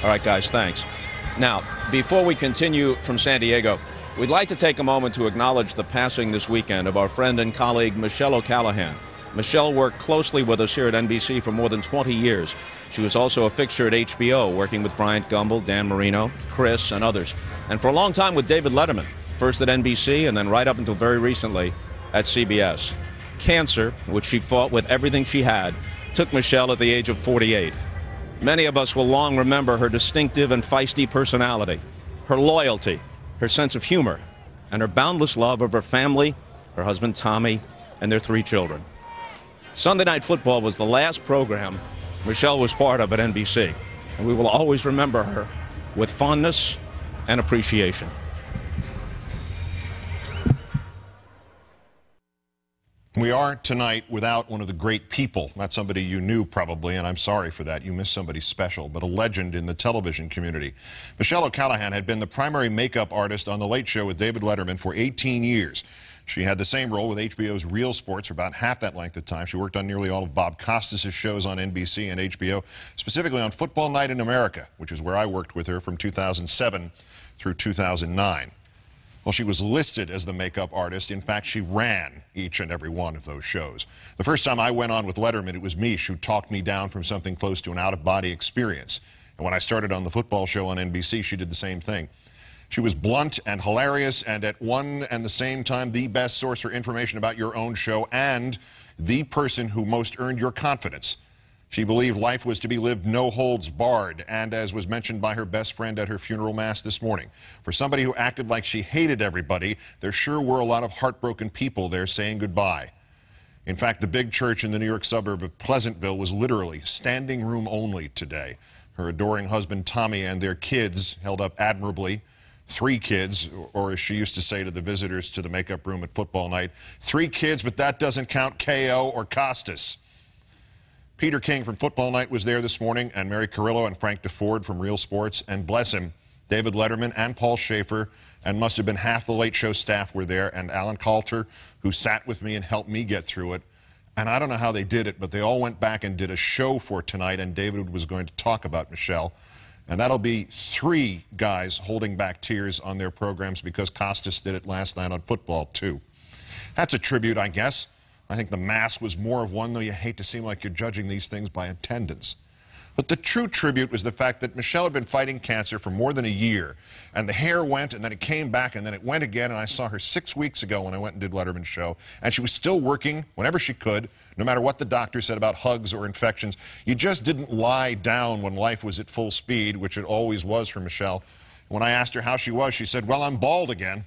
All right, guys, thanks. Now, before we continue from San Diego, we'd like to take a moment to acknowledge the passing this weekend of our friend and colleague, Michelle O'Callaghan. Michelle worked closely with us here at NBC for more than 20 years. She was also a fixture at HBO, working with Bryant Gumbel, Dan Marino, Chris, and others. And for a long time with David Letterman, first at NBC and then right up until very recently at CBS. Cancer, which she fought with everything she had, took Michelle at the age of 48. Many of us will long remember her distinctive and feisty personality, her loyalty, her sense of humor, and her boundless love of her family, her husband Tommy, and their 3 children. Sunday Night Football was the last program Michelle was part of at NBC, and we will always remember her with fondness and appreciation. We are tonight without one of the great people, not somebody you knew probably, and I'm sorry for that. You missed somebody special, but a legend in the television community. Michelle O'Callaghan had been the primary makeup artist on The Late Show with David Letterman for 18 years. She had the same role with HBO's Real Sports for about half that length of time. She worked on nearly all of Bob Costas' shows on NBC and HBO, specifically on Football Night in America, which is where I worked with her from 2007 through 2009. Well, she was listed as the makeup artist. In fact, she ran each and every one of those shows. The first time I went on with Letterman, it was Mish who talked me down from something close to an out-of-body experience. And when I started on the football show on NBC, she did the same thing. She was blunt and hilarious and at one and the same time the best source for information about your own show and the person who most earned your confidence. She believed life was to be lived no holds barred, and as was mentioned by her best friend at her funeral mass this morning, for somebody who acted like she hated everybody, there sure were a lot of heartbroken people there saying goodbye. In fact, the big church in the New York suburb of Pleasantville was literally standing room only today. Her adoring husband Tommy and their kids held up admirably. 3 kids, or as she used to say to the visitors to the makeup room at football night, 3 kids, but that doesn't count KO or Costas. Peter King from Football Night was there this morning, and Mary Carrillo and Frank DeFord from Real Sports, and bless him, David Letterman and Paul Schaefer, and must have been half the Late Show staff were there, and Alan Coulter, who sat with me and helped me get through it. And I don't know how they did it, but they all went back and did a show for tonight, and David was going to talk about Michelle. And that'll be 3 guys holding back tears on their programs because Costas did it last night on football, too. That's a tribute, I guess. I think the mass was more of one, though you hate to seem like you're judging these things by attendance. But the true tribute was the fact that Michelle had been fighting cancer for more than a year, and the hair went, and then it came back, and then it went again, and I saw her 6 weeks ago when I went and did Letterman's show, and she was still working whenever she could, no matter what the doctor said about hugs or infections. You just didn't lie down when life was at full speed, which it always was for Michelle. When I asked her how she was, she said, "Well, I'm bald again."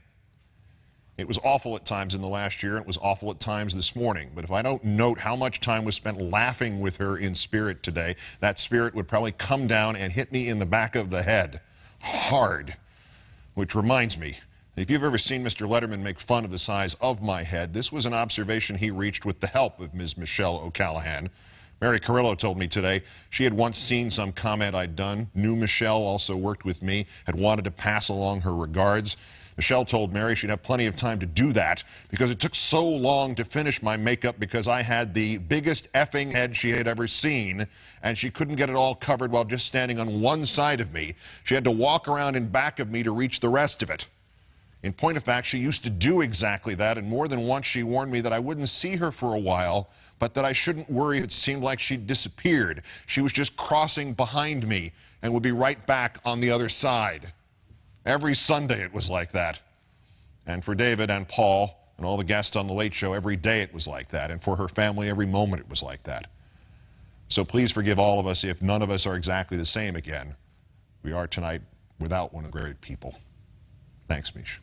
It was awful at times in the last year, and it was awful at times this morning. But if I don't note how much time was spent laughing with her in spirit today, that spirit would probably come down and hit me in the back of the head hard. Which reminds me, if you've ever seen Mr. Letterman make fun of the size of my head, this was an observation he reached with the help of Ms. Michelle O'Callaghan. Mary Carrillo told me today she had once seen some comment I'd done, knew Michelle, also worked with me, had wanted to pass along her regards. Michelle told Mary she'd have plenty of time to do that because it took so long to finish my makeup because I had the biggest effing head she had ever seen, and she couldn't get it all covered while just standing on one side of me. She had to walk around in back of me to reach the rest of it. In point of fact, she used to do exactly that, and more than once she warned me that I wouldn't see her for a while, but that I shouldn't worry. It seemed like she'd disappeared. She was just crossing behind me and would be right back on the other side. Every Sunday it was like that. And for David and Paul and all the guests on The Late Show, every day it was like that. And for her family, every moment it was like that. So please forgive all of us if none of us are exactly the same again. We are tonight without one of the great people. Thanks, Mish.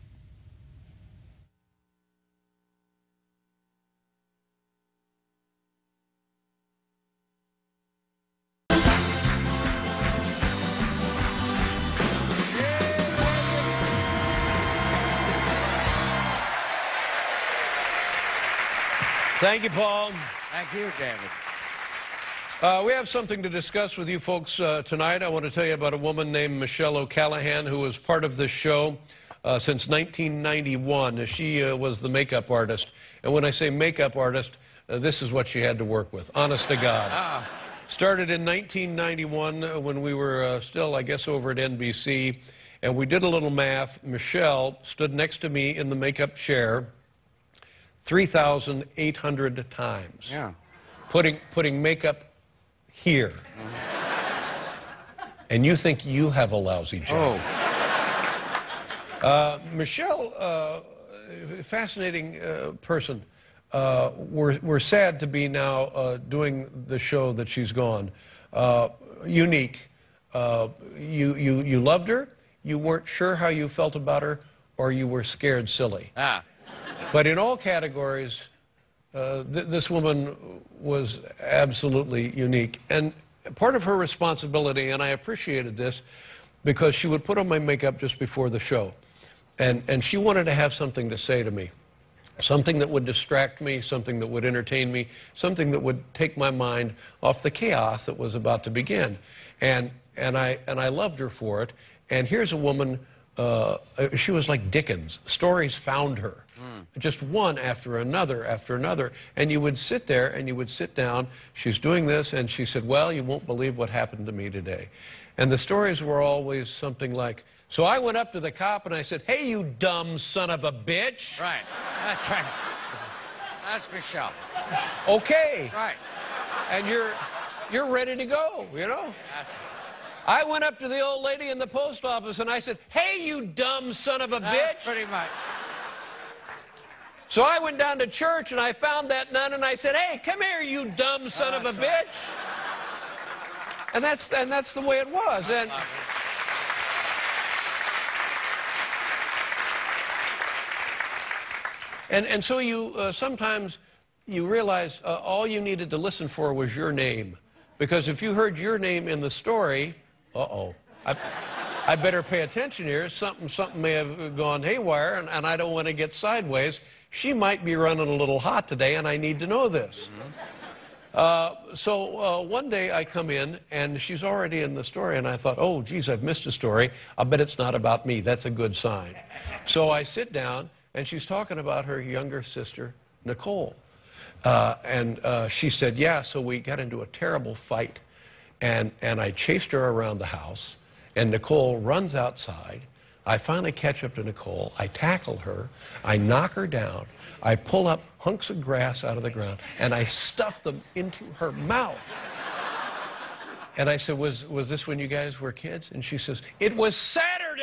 Thank you, Paul. Thank you, David. We have something to discuss with you folks tonight. I want to tell you about a woman named Michelle O'Callaghan who was part of this show since 1991. She was the makeup artist. And when I say makeup artist, this is what she had to work with, honest to God. Started in 1991 when we were still, I guess, over at NBC. And we did a little math. Michelle stood next to me in the makeup chair 3,800 times. Yeah. Putting makeup here. And you think you have a lousy job. Oh. Michelle, fascinating person. We're sad to be now doing the show that she's gone. Unique. You loved her, you weren't sure how you felt about her, or you were scared silly. But in all categories, this woman was absolutely unique. And part of her responsibility, and I appreciated this, because she would put on my makeup just before the show. And she wanted to have something to say to me. Something that would distract me, something that would entertain me, something that would take my mind off the chaos that was about to begin. And I loved her for it. And here's a woman, she was like Dickens. Stories found her. Just one after another. And you would sit there and you would sit down. She's doing this, and she said, well, you won't believe what happened to me today. And the stories were always something like, so I went up to the cop and I said, hey, you dumb son of a bitch. Right. That's right. That's Michelle. Okay. Right. And you're ready to go, you know? That's I went up to the old lady in the post office and I said, hey, you dumb son of a bitch. pretty much. So I went down to church and I found that nun and I said, hey, come here, you dumb son of a bitch. And that's the way it was. And so you sometimes you realize all you needed to listen for was your name. Because if you heard your name in the story, I better pay attention here. Something may have gone haywire, and I don't want to get sideways. She might be running a little hot today, and I need to know this. So one day I come in, and she's already in the story, and I thought, oh, geez, I've missed a story. I'll bet it's not about me. That's a good sign. So I sit down, and she's talking about her younger sister, Nicole. And she said, yeah, so we got into a terrible fight, and I chased her around the house, and Nicole runs outside. I finally catch up to Nicole. I tackle her. I knock her down. I pull up hunks of grass out of the ground, and I stuff them into her mouth. And I said, was this when you guys were kids? And she says, it was Saturday.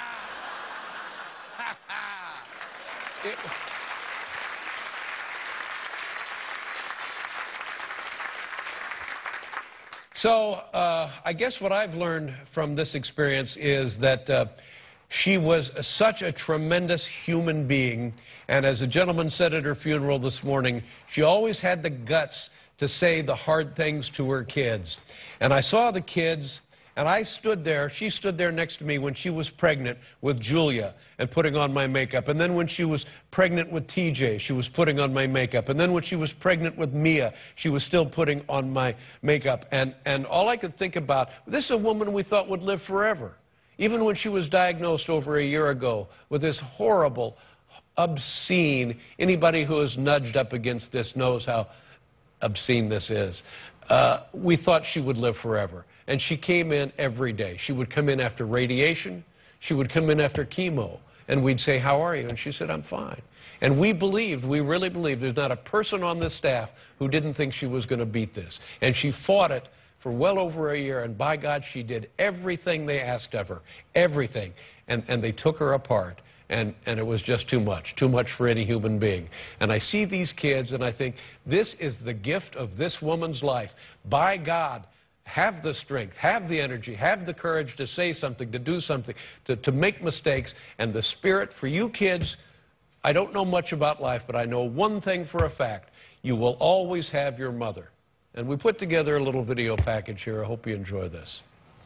So I guess what I've learned from this experience is that she was such a tremendous human being. And as a gentleman said at her funeral this morning, she always had the guts to say the hard things to her kids. And I saw the kids, and I stood there. She stood there next to me when she was pregnant with Julia and putting on my makeup. And then when she was pregnant with TJ, she was putting on my makeup. And then when she was pregnant with Mia, she was still putting on my makeup. And all I could think about, this is a woman we thought would live forever. Even when she was diagnosed over a year ago with this horrible, obscene, anybody who is nudged up against this knows how obscene this is. We thought she would live forever. And she came in every day. She would come in after radiation. She would come in after chemo. And we'd say, how are you? And she said, I'm fine. And we really believed, there's not a person on this staff who didn't think she was going to beat this. And she fought it for well over a year, and by God, she did everything they asked of her, everything. And they took her apart, and it was just too much for any human being. And I see these kids, and I think, this is the gift of this woman's life. By God, have the strength, have the energy, have the courage to say something, to do something, to make mistakes, and the spirit for you kids. I don't know much about life, but I know one thing for a fact. You will always have your mother. And we put together a little video package here. I hope you enjoy this.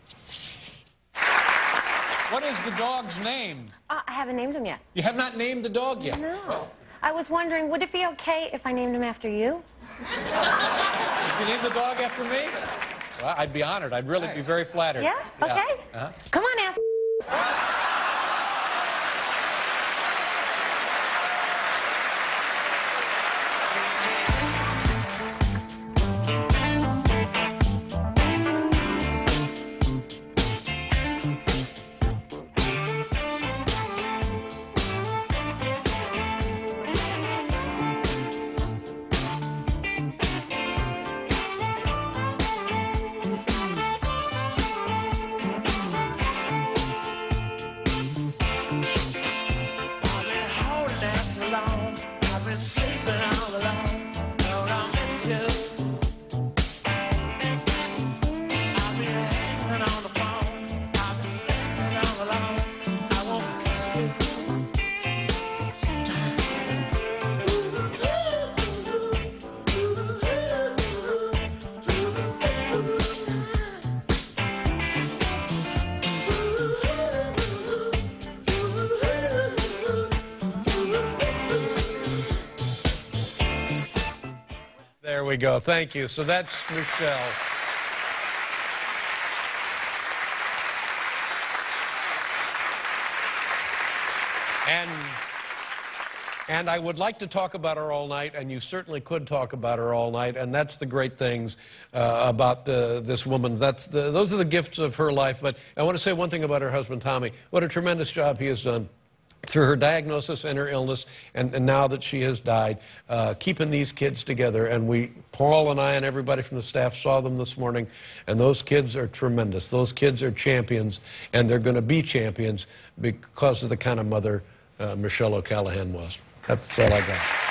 What is the dog's name? I haven't named him yet. You have not named the dog yet? No. I was wondering, would it be okay if I named him after you? If you name the dog after me? Well, I'd be honored. I'd really be very flattered. Yeah? Okay. Come on, ass. we go. Thank you. So that's Michelle. And I would like to talk about her all night, and you certainly could talk about her all night, and that's the great things about this woman. Those are the gifts of her life. But I want to say one thing about her husband, Tommy. What a tremendous job he has done through her diagnosis and her illness, and now that she has died, keeping these kids together. And Paul and I and everybody from the staff saw them this morning, and those kids are tremendous. Those kids are champions, and they're going to be champions because of the kind of mother Michelle O'Callaghan was. That's all I got.